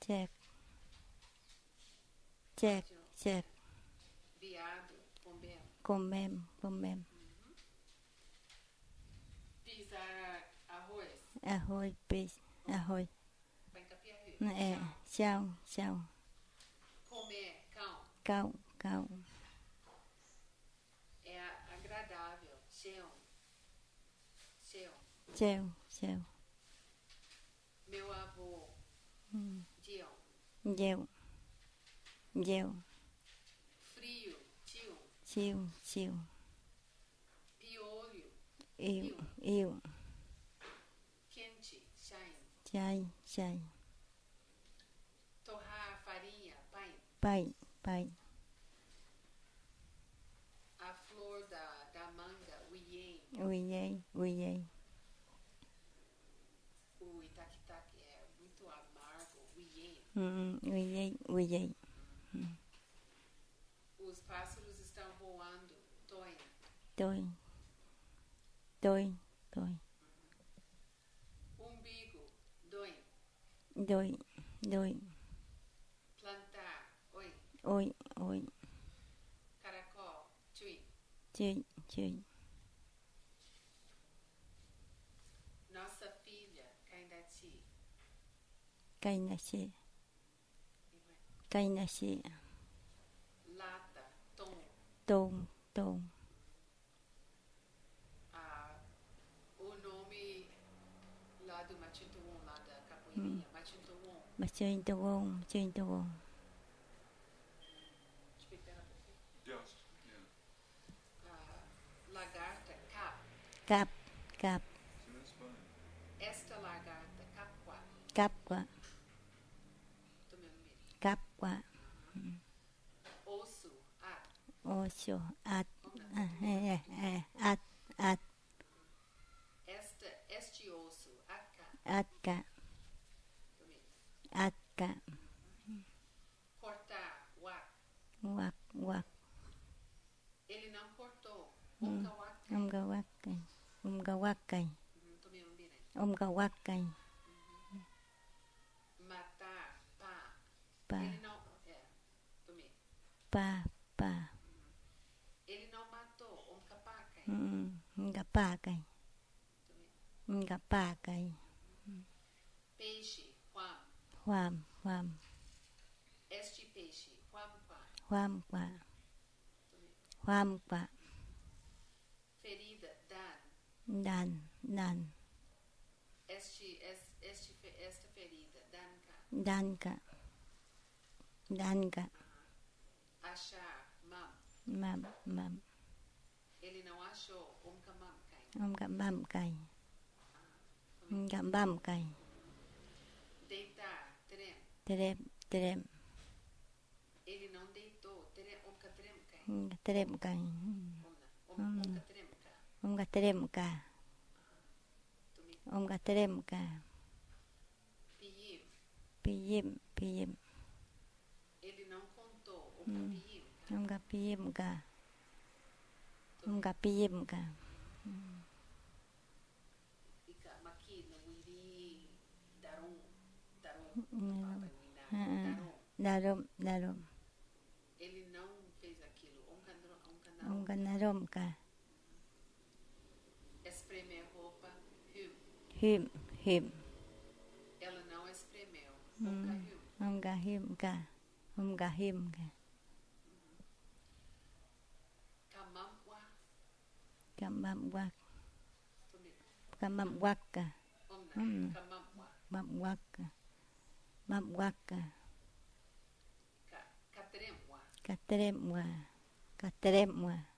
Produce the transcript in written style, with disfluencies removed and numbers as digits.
check, check, check. Viado, comendo. Comemos. Pisar arroz. Arroz, peixe, arroz. Vai encapiar. Chão. Comer, cão. Cão. É agradável. Chão. Chão. Meu avô. Dion. Deu. Frio. Tio. Tio. Piolho. Eu. Quente. Shine. Chai. Torrar farinha. Pai. Pai. A flor da manga. Uien. Uiei. O itaquitaque é muito amargo. Uien. Uiei. Os pássaros estão voando. Toi. Umbigo. Doi. Plantar. Oi. Oi. Caracol. Tui. Tui. Nossa filha. Cainachê. Lata. Tom. O nome lá do Machintoon, lá da capoeirinha. Machintoon. Machintoon. Yes. Yeah. Lagarta. Cap. See, that's funny. Esta lagarta. Capua. Tomei um milho. Capua. Osso. Osso. At. Este osso. Atka. Tomei. Atka. Cortar. Wak. Ele não cortou. Umgawakai. Tomei um biré. Umgawakai. Matar. Pa. Ele não... tomei. Pa. Ele não matou. Kapakai. Ngapakai. Tomei. Peixe. Huam. Este peixe. Huam. Tomei. Ferida. Dan. Esta ferida. Danka. Danka. Achar. Mam. Ele não achou. Mamkai. Bamkai. Deitar. Terem. Ele não deitou. Teremkai. Tremka. Omga teremka. Piyim. Ele não contou. Omga piyimka. Ika makina wiri darum. Darum. Ele não fez aquilo. Omga naromka. Espremer roupa. Him. Ela não espremeu. Omga himka. Kamamwa. Kamamwaka. Kamamwa. Mamwaka. Katremwa. Katremwa.